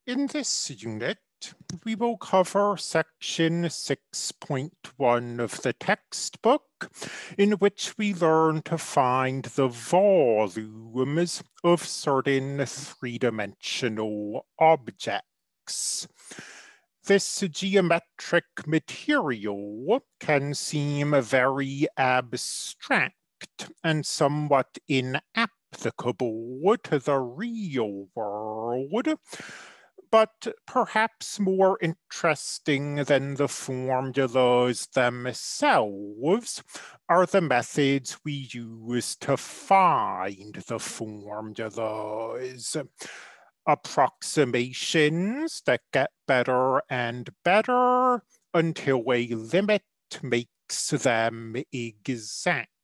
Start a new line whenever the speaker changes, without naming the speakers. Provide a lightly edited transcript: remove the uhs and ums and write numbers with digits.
In this unit, we will cover section 6.1 of the textbook, in which we learn to find the volumes of certain three-dimensional objects. This geometric material can seem very abstract and somewhat inapplicable to the real world, but perhaps more interesting than the formulas themselves are the methods we use to find the formulas. Approximations that get better and better until a limit makes them exact.